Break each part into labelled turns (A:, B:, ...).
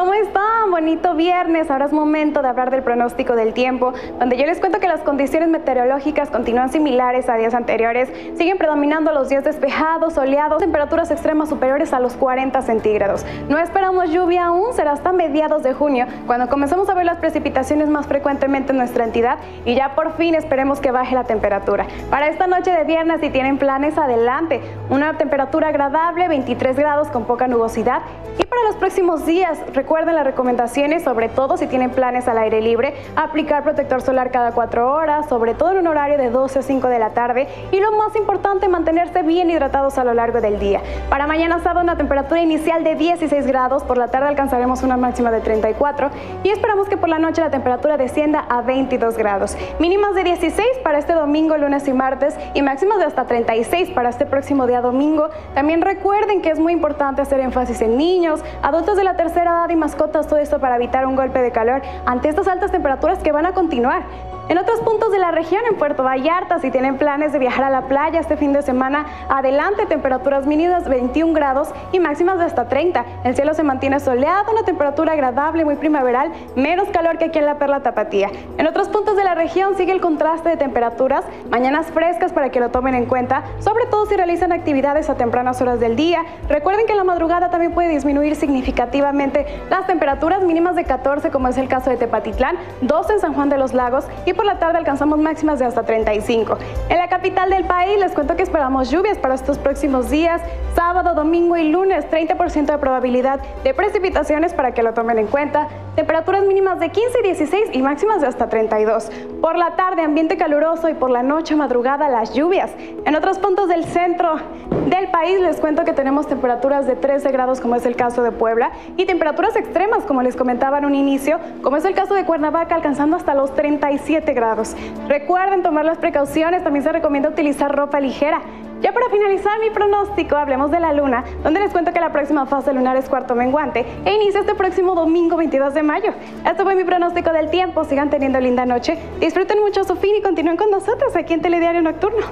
A: ¿Cómo están? Bonito viernes. Ahora es momento de hablar del pronóstico del tiempo, donde yo les cuento que las condiciones meteorológicas continúan similares a días anteriores. Siguen predominando los días despejados, soleados, temperaturas extremas superiores a los 40 centígrados. No esperamos lluvia aún, será hasta mediados de junio, cuando comenzamos a ver las precipitaciones más frecuentemente en nuestra entidad y ya por fin esperemos que baje la temperatura. Para esta noche de viernes, si tienen planes, adelante. Una temperatura agradable, 23 grados con poca nubosidad. Y para los próximos días, recuerden las recomendaciones, sobre todo si tienen planes al aire libre, aplicar protector solar cada 4 horas, sobre todo en un horario de 12 a 5 de la tarde, y lo más importante, mantenerse bien hidratados a lo largo del día. Para mañana sábado, una temperatura inicial de 16 grados, por la tarde alcanzaremos una máxima de 34 y esperamos que por la noche la temperatura descienda a 22 grados. Mínimas de 16 para este domingo, lunes y martes, y máximas de hasta 36 para este próximo día domingo. También recuerden que es muy importante hacer énfasis en niños, adultos de la tercera edad y mascotas, todo esto para evitar un golpe de calor ante estas altas temperaturas que van a continuar. En otros puntos de la región, en Puerto Vallarta, si tienen planes de viajar a la playa este fin de semana, adelante, temperaturas mínimas 21 grados y máximas de hasta 30. El cielo se mantiene soleado, una temperatura agradable, muy primaveral, menos calor que aquí en la Perla Tapatía. En otros puntos de la región sigue el contraste de temperaturas, mañanas frescas para que lo tomen en cuenta, sobre todo si realizan actividades a tempranas horas del día. Recuerden que en la madrugada también puede disminuir significativamente las temperaturas mínimas de 14, como es el caso de Tepatitlán, 12 en San Juan de los Lagos, y por la tarde alcanzamos máximas de hasta 35. En la capital del país les cuento que esperamos lluvias para estos próximos días, sábado, domingo y lunes, 30% de probabilidad de precipitaciones para que lo tomen en cuenta, temperaturas mínimas de 15 y 16 y máximas de hasta 32. Por la tarde, ambiente caluroso, y por la noche, madrugada, las lluvias. En otros puntos del centro del país les cuento que tenemos temperaturas de 13 grados, como es el caso de Puebla, y temperaturas extremas, como les comentaba en un inicio, como es el caso de Cuernavaca, alcanzando hasta los 37 grados. Recuerden tomar las precauciones, también se recomienda utilizar ropa ligera. Ya para finalizar mi pronóstico, hablemos de la luna, donde les cuento que la próxima fase lunar es cuarto menguante e inicia este próximo domingo 22 de mayo. Este fue mi pronóstico del tiempo. Sigan teniendo linda noche, disfruten mucho su fin y continúen con nosotros aquí en Telediario Nocturno.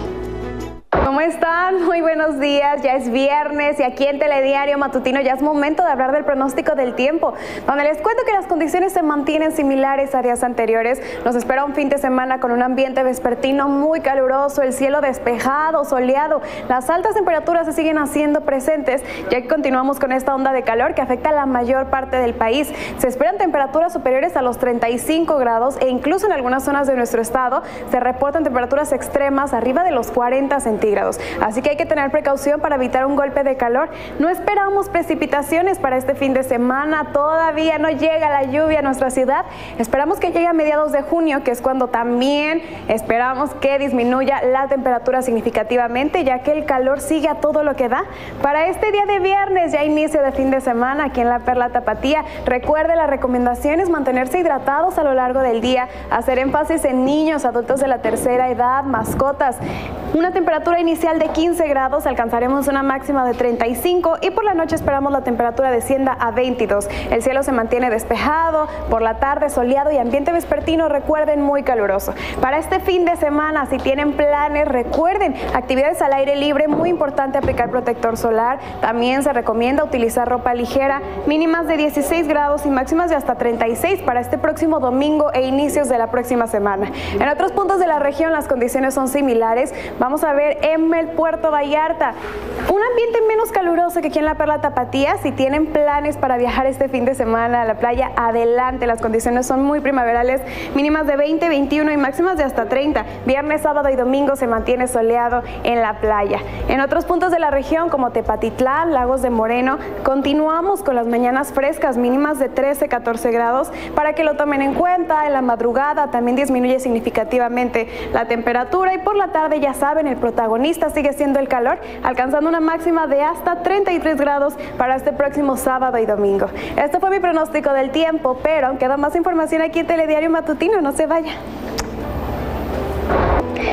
A: ¿Cómo están? Muy buenos días, ya es viernes y aquí en Telediario Matutino ya es momento de hablar del pronóstico del tiempo, donde les cuento que las condiciones se mantienen similares a días anteriores. Nos espera un fin de semana con un ambiente vespertino muy caluroso, el cielo despejado, soleado, las altas temperaturas se siguen haciendo presentes, ya que continuamos con esta onda de calor que afecta a la mayor parte del país. Se esperan temperaturas superiores a los 35 grados e incluso en algunas zonas de nuestro estado se reportan temperaturas extremas arriba de los 40 centígrados. Así que hay que tener precaución para evitar un golpe de calor. No esperamos precipitaciones para este fin de semana, todavía no llega la lluvia a nuestra ciudad. Esperamos que llegue a mediados de junio, que es cuando también esperamos que disminuya la temperatura significativamente, ya que el calor sigue a todo lo que da. Para este día de viernes, ya inicio de fin de semana aquí en la Perla Tapatía, recuerde las recomendaciones: mantenerse hidratados a lo largo del día, hacer énfasis en niños, adultos de la tercera edad, mascotas. Una temperatura inicial de 15 grados, alcanzaremos una máxima de 35 y por la noche esperamos la temperatura descienda a 22. El cielo se mantiene despejado, por la tarde soleado y ambiente vespertino, recuerden, muy caluroso. Para este fin de semana, si tienen planes, recuerden, actividades al aire libre, muy importante aplicar protector solar. También se recomienda utilizar ropa ligera, mínimas de 16 grados y máximas de hasta 36 para este próximo domingo e inicios de la próxima semana. En otros puntos de la región las condiciones son similares. Vamos a ver en el Puerto Vallarta, un ambiente menos caluroso que aquí en la Perla Tapatía. Si tienen planes para viajar este fin de semana a la playa, adelante, las condiciones son muy primaverales, mínimas de 20, 21 y máximas de hasta 30. Viernes, sábado y domingo se mantiene soleado en la playa. En otros puntos de la región, como Tepatitlán, Lagos de Moreno, continuamos con las mañanas frescas, mínimas de 13, 14 grados, para que lo tomen en cuenta. En la madrugada también disminuye significativamente la temperatura y por la tarde, ya saben, el protagonista sigue siendo el calor, alcanzando una máxima de hasta 33 grados para este próximo sábado y domingo. Este fue mi pronóstico del tiempo, pero aún queda más información aquí en Telediario Matutino, no se vaya. Muy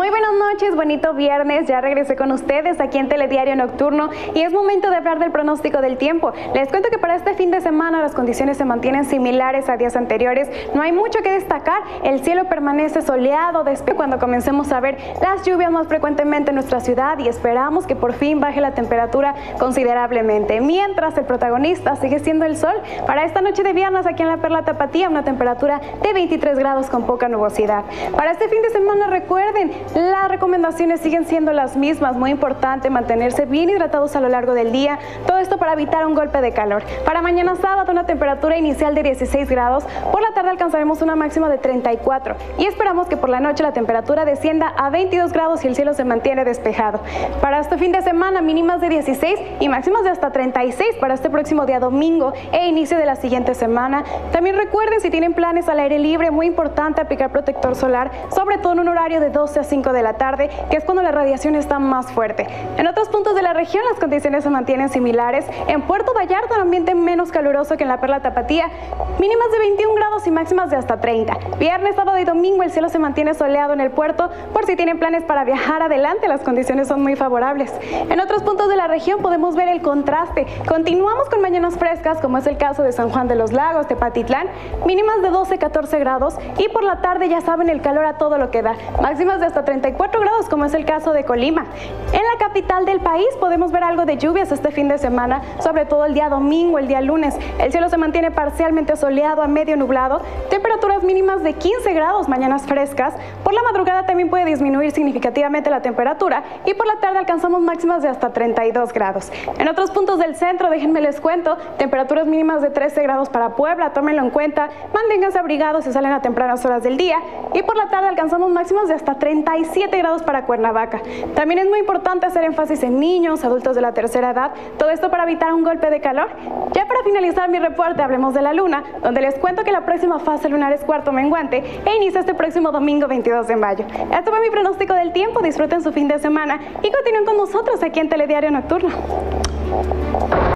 A: Muy buenas noches, bonito viernes, ya regresé con ustedes aquí en Telediario Nocturno y es momento de hablar del pronóstico del tiempo. Les cuento que para este fin de semana las condiciones se mantienen similares a días anteriores, no hay mucho que destacar, el cielo permanece soleado después cuando comencemos a ver las lluvias más frecuentemente en nuestra ciudad y esperamos que por fin baje la temperatura considerablemente, mientras el protagonista sigue siendo el sol. Para esta noche de viernes aquí en la Perla Tapatía una temperatura de 23 grados con poca nubosidad. Para este fin de semana recuerden, las recomendaciones siguen siendo las mismas, muy importante mantenerse bien hidratados a lo largo del día, todo esto para evitar un golpe de calor. Para mañana sábado una temperatura inicial de 16 grados, por la tarde alcanzaremos una máxima de 34 y esperamos que por la noche la temperatura descienda a 22 grados y el cielo se mantiene despejado. Para este fin de semana mínimas de 16 y máximas de hasta 36 para este próximo día domingo e inicio de la siguiente semana. También recuerden, si tienen planes al aire libre, muy importante aplicar protector solar, sobre todo en un horario de 12 a 5 de la tarde, que es cuando la radiación está más fuerte. En otros puntos de la región las condiciones se mantienen similares. En Puerto Vallarta un ambiente menos caluroso que en la Perla Tapatía, mínimas de 21 grados y máximas de hasta 30. Viernes, sábado y domingo el cielo se mantiene soleado en el puerto, por si tienen planes para viajar adelante, las condiciones son muy favorables. En otros puntos de la región podemos ver el contraste. Continuamos con mañanas frescas, como es el caso de San Juan de los Lagos, Tepatitlán, mínimas de 12-14 grados y por la tarde ya saben el calor a todo lo que da, máximas de hasta 34 grados como es el caso de Colima. En la capital del país podemos ver algo de lluvias este fin de semana, sobre todo el día domingo, el día lunes. El cielo se mantiene parcialmente soleado a medio nublado, temperaturas mínimas de 15 grados, mañanas frescas. Por la madrugada también puede disminuir significativamente la temperatura y por la tarde alcanzamos máximas de hasta 32 grados. En otros puntos del centro, déjenme les cuento, temperaturas mínimas de 13 grados para Puebla, tómenlo en cuenta, manténganse abrigados si salen a tempranas horas del día y por la tarde alcanzamos máximas de hasta 37 grados para Cuernavaca. También es muy importante hacer énfasis en niños, adultos de la tercera edad, todo esto para evitar un golpe de calor. Ya para finalizar mi reporte, hablemos de la luna, donde les cuento que la próxima fase lunar es cuarto menguante e inicia este próximo domingo 22 de mayo. Este fue mi pronóstico del tiempo, disfruten su fin de semana y continúen con nosotros aquí en Telediario Nocturno.